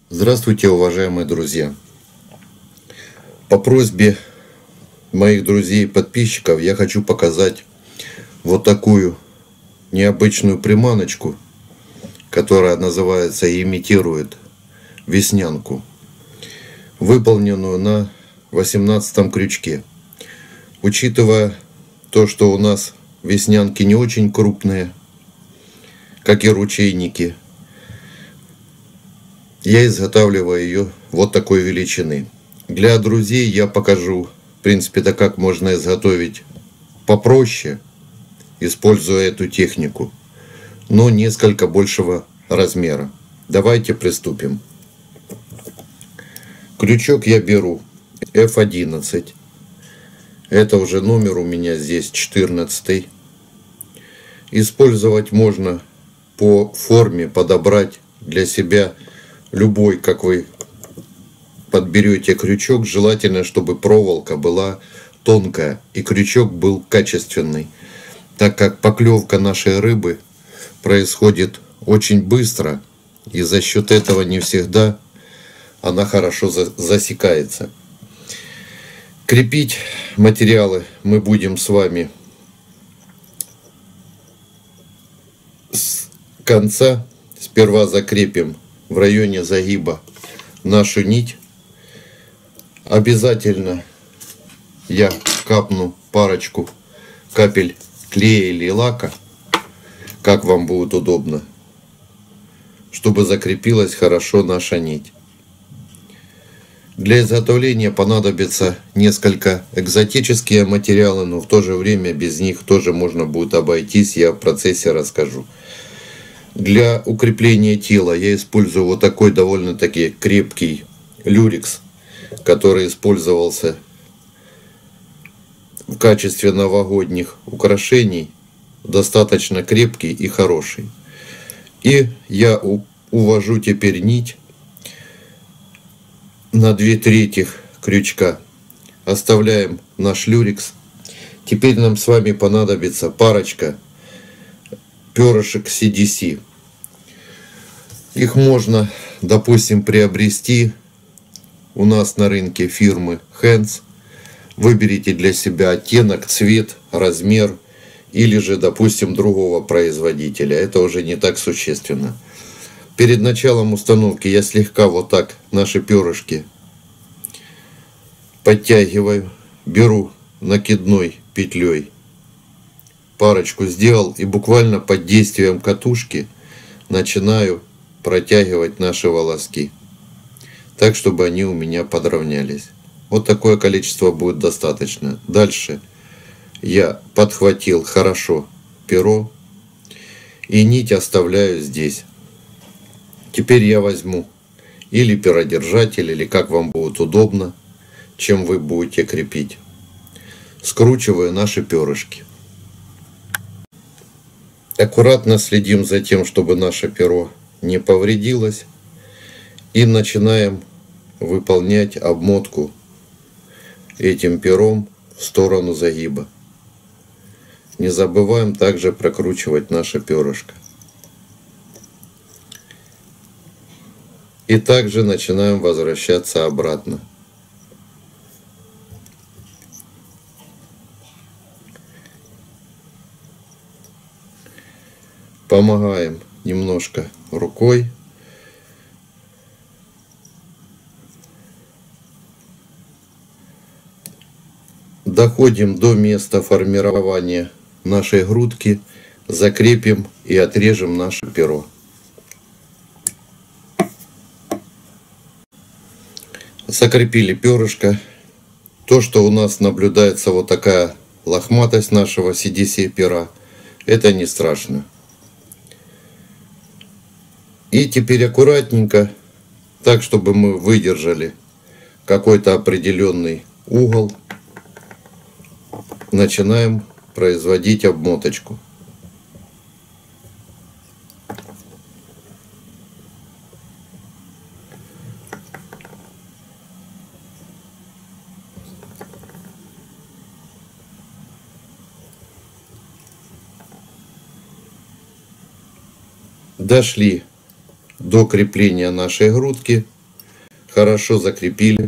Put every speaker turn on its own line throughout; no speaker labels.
Здравствуйте, уважаемые друзья! По просьбе моих друзей и подписчиков я хочу показать вот такую необычную приманочку, которая называется и имитирует веснянку, выполненную на 18 крючке. Учитывая то, что у нас веснянки не очень крупные, как и ручейники, я изготавливаю ее вот такой величины. Для друзей я покажу, в принципе-то, как можно изготовить попроще, используя эту технику, но несколько большего размера. Давайте приступим. Крючок я беру F11. Это уже номер у меня здесь 14. Использовать можно по форме, подобрать для себя любой, как вы подберете крючок. Желательно, чтобы проволока была тонкая и крючок был качественный, так как поклевка нашей рыбы происходит очень быстро, и за счет этого не всегда она хорошо засекается. Крепить материалы мы будем с вами с конца. Сперва закрепим в районе загиба нашу нить. Обязательно я капну парочку капель клея или лака, как вам будет удобно, чтобы закрепилась хорошо наша нить. Для изготовления понадобится несколько экзотические материалы, но в то же время без них тоже можно будет обойтись, я в процессе расскажу. Для укрепления тела я использую вот такой довольно-таки крепкий люрекс, который использовался в качестве новогодних украшений, достаточно крепкий и хороший. И я увожу теперь нить на 2/3 крючка. Оставляем наш люрекс. Теперь нам с вами понадобится парочка перышек CDC. Их можно, допустим, приобрести у нас на рынке фирмы Hands. Выберите для себя оттенок, цвет, размер, или же, допустим, другого производителя. Это уже не так существенно. Перед началом установки я слегка вот так наши перышки подтягиваю, беру накидной петлей, парочку сделал и буквально под действием катушки начинаю протягивать наши волоски, так чтобы они у меня подровнялись. Вот такое количество будет достаточно. Дальше я подхватил хорошо перо и нить оставляю здесь. Теперь я возьму или перодержатель, или как вам будет удобно, чем вы будете крепить. Скручиваю наши перышки. Аккуратно следим за тем, чтобы наше перо не повредилось. И начинаем выполнять обмотку этим пером в сторону загиба. Не забываем также прокручивать наше перышко. И также начинаем возвращаться обратно. Помогаем немножко рукой. Доходим до места формирования нашей грудки, закрепим и отрежем наше перо. Закрепили перышко. То, что у нас наблюдается вот такая лохматость нашего CDC пера, это не страшно. И теперь аккуратненько, так чтобы мы выдержали какой-то определенный угол, начинаем производить обмоточку. Дошли до крепления нашей грудки. хорошо закрепили.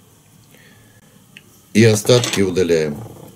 И остатки удаляем.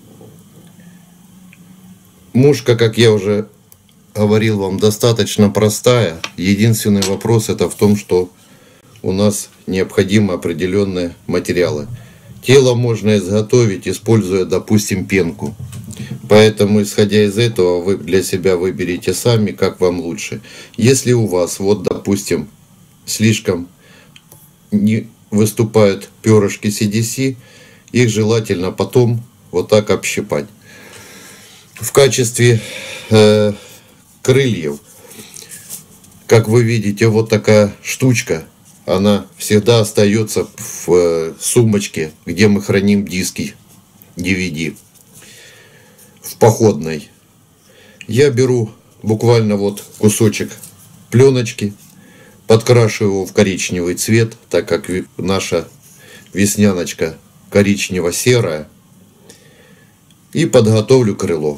Мушка, как я уже говорил вам, достаточно простая. Единственный вопрос это в том, что у нас необходимы определенные материалы. Тело можно изготовить, используя, допустим, пенку. Поэтому, исходя из этого, вы для себя выберите сами, как вам лучше. Если у вас, вот, допустим, слишком не выступают перышки CDC, их желательно потом вот так общипать. В качестве крыльев, как вы видите, вот такая штучка, она всегда остается в сумочке, где мы храним диски DVD, в походной. Я беру буквально вот кусочек пленочки, подкрашу его в коричневый цвет, так как наша весняночка коричнево-серая, и подготовлю крыло.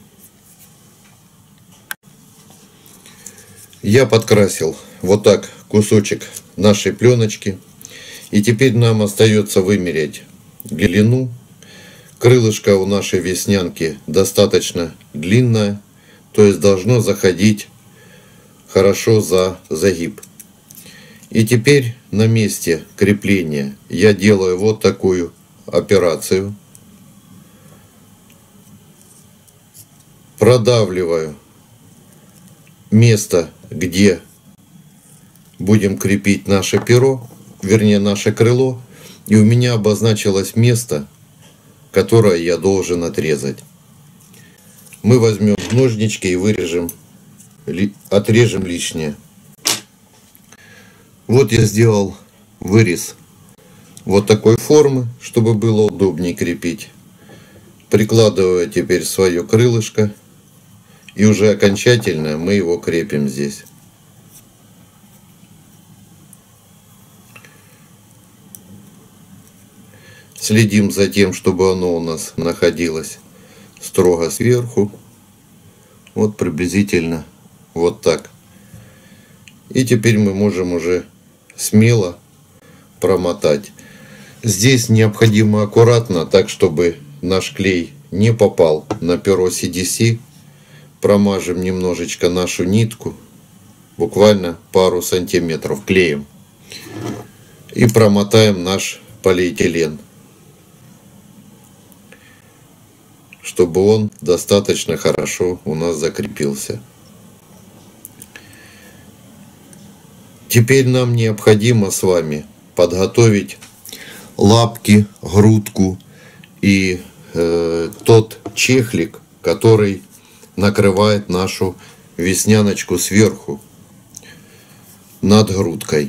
Я подкрасил вот так кусочек нашей пленочки, и теперь нам остается вымерять длину. Крылышко у нашей веснянки достаточно длинное, то есть должно заходить хорошо за загиб. И теперь на месте крепления я делаю вот такую операцию. Продавливаю место, где будем крепить наше перо, вернее наше крыло, и у меня обозначилось место, которое я должен отрезать. Мы возьмем ножнички и отрежем лишнее. Вот я сделал вырез вот такой формы, чтобы было удобнее крепить. Прикладываю теперь свое крылышко, и уже окончательно мы его крепим здесь. Следим за тем, чтобы оно у нас находилось строго сверху. Вот приблизительно вот так. И теперь мы можем уже смело промотать. Здесь необходимо аккуратно, так чтобы наш клей не попал на перо CDC. Промажем немножечко нашу нитку, буквально пару сантиметров клеем. И промотаем наш полиэтилен, чтобы он достаточно хорошо у нас закрепился. Теперь нам необходимо с вами подготовить лапки, грудку и тот чехлик, который накрывает нашу весняночку сверху над грудкой.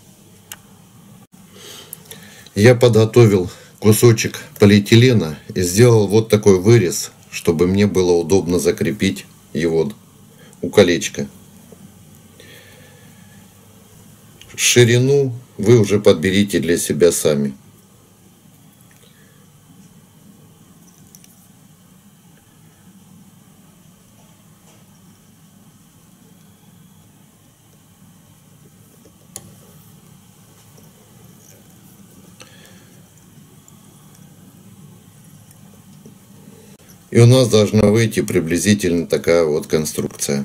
Я подготовил кусочек полиэтилена и сделал вот такой вырез, чтобы мне было удобно закрепить его у колечка. Ширину вы уже подберите для себя сами. И у нас должна выйти приблизительно такая вот конструкция.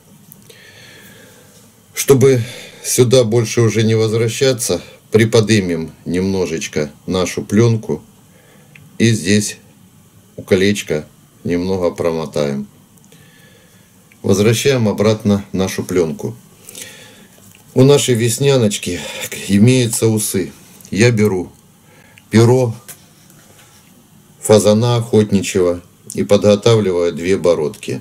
Чтобы сюда больше уже не возвращаться, приподнимем немножечко нашу пленку и здесь у колечка немного промотаем. Возвращаем обратно нашу пленку. У нашей весняночки имеются усы. Я беру перо фазана охотничьего и подготавливаю 2 бородки.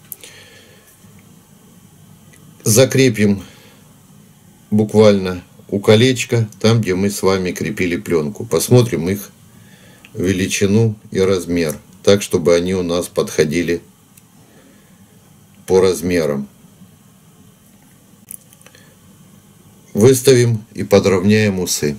Закрепим буквально у колечка, там где мы с вами крепили пленку. Посмотрим их величину и размер, так чтобы они у нас подходили по размерам. Выставим и подровняем усы.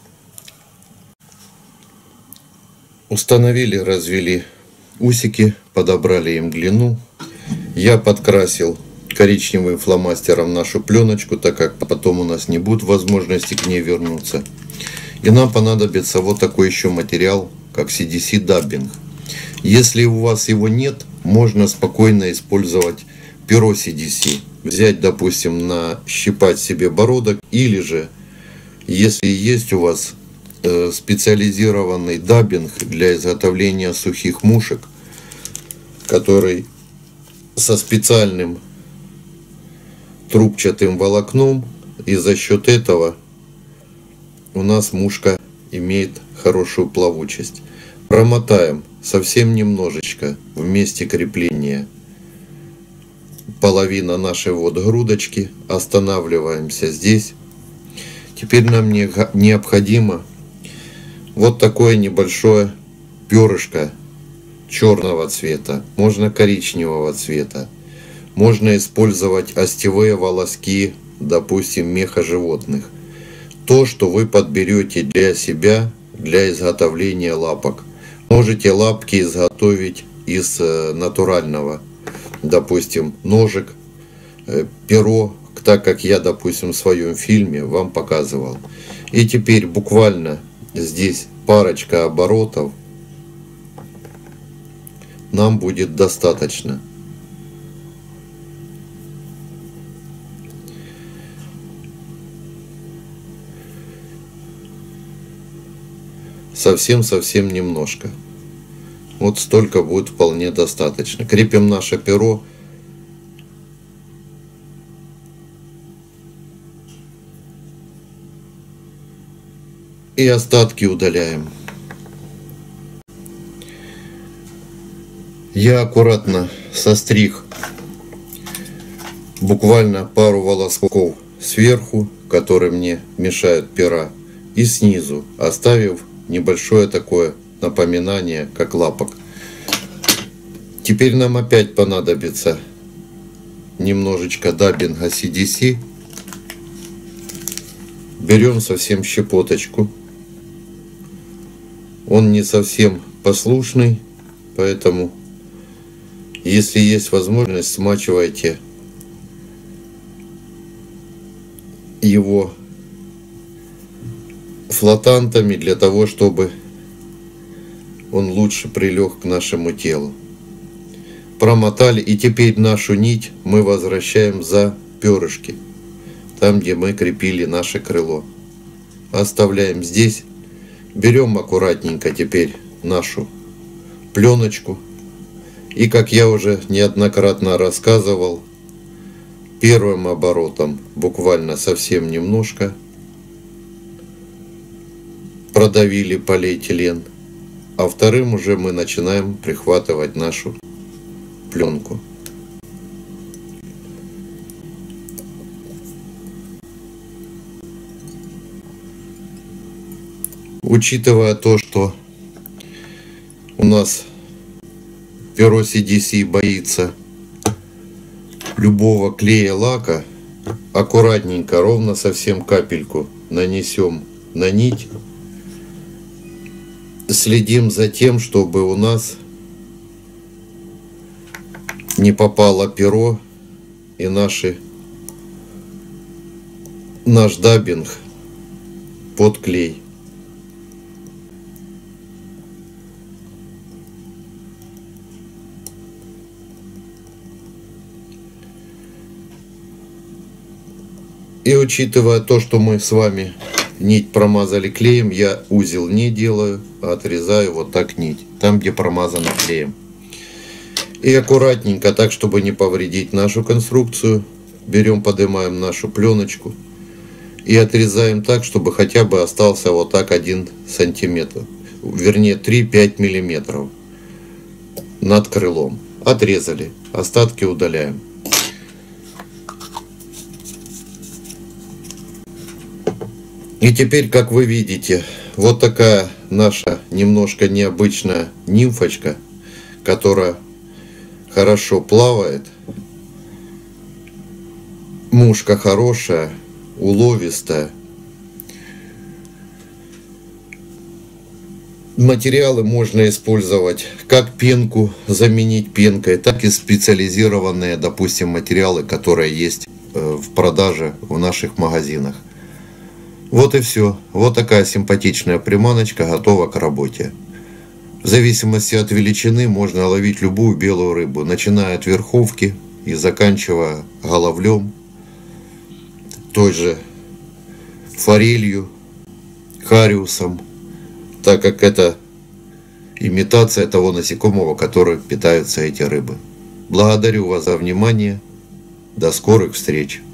Установили, развели усики, подобрали им длину. Я подкрасил коричневым фломастером нашу пленочку, так как потом у нас не будет возможности к ней вернуться. И нам понадобится вот такой еще материал, как CDC даббинг. Если у вас его нет, можно спокойно использовать перо CDC. Взять, допустим, нащипать себе бородок, или же, если есть у вас специализированный даббинг для изготовления сухих мушек, который со специальным трубчатым волокном, и за счет этого у нас мушка имеет хорошую плавучесть. Промотаем совсем немножечко в месте крепления половина нашей вот грудочки, останавливаемся здесь. Теперь нам необходимо вот такое небольшое перышко черного цвета, можно коричневого цвета. Можно использовать остевые волоски, допустим, меха животных. То, что вы подберете для себя, для изготовления лапок. Можете лапки изготовить из натурального, допустим, ножик, перо, так как я, допустим, в своем фильме вам показывал. И теперь буквально здесь парочка оборотов нам будет достаточно. Совсем немножко. Вот столько будет вполне достаточно. Крепим наше перо. И остатки удаляем. Я аккуратно состриг буквально пару волосков сверху, которые мне мешают пера, и снизу, оставив небольшое такое напоминание, как лапок. Теперь нам опять понадобится немножечко даббинга CDC. Берем совсем щепоточку. Он не совсем послушный, поэтому, если есть возможность, смачивайте его флотантами для того, чтобы он лучше прилег к нашему телу. Промотали, и теперь нашу нить мы возвращаем за перышки, там, где мы крепили наше крыло. Оставляем здесь. Берем аккуратненько теперь нашу пленочку. И, как я уже неоднократно рассказывал, первым оборотом буквально совсем немножко продавили полиэтилен, а вторым уже мы начинаем прихватывать нашу пленку. Учитывая то, что у нас перо CDC боится любого клея, лака, аккуратненько, ровно совсем капельку нанесем на нить. Следим за тем, чтобы у нас не попало перо и наш даббинг под клей. И учитывая то, что мы с вами нить промазали клеем, я узел не делаю, а отрезаю вот так нить, там, где промазано клеем. И аккуратненько, так, чтобы не повредить нашу конструкцию, берем, поднимаем нашу пленочку и отрезаем так, чтобы хотя бы остался вот так 1 сантиметр, вернее 3-5 миллиметров над крылом. Отрезали, остатки удаляем. И теперь, как вы видите, вот такая наша немножко необычная нимфочка, которая хорошо плавает. Мушка хорошая, уловистая. Материалы можно использовать как пенку, заменить пенкой, так и специализированные, допустим, материалы, которые есть в продаже в наших магазинах. Вот и все. Вот такая симпатичная приманочка готова к работе. В зависимости от величины можно ловить любую белую рыбу, начиная от верховки и заканчивая головлем, той же форелью, хариусом, так как это имитация того насекомого, которым питаются эти рыбы. Благодарю вас за внимание. До скорых встреч!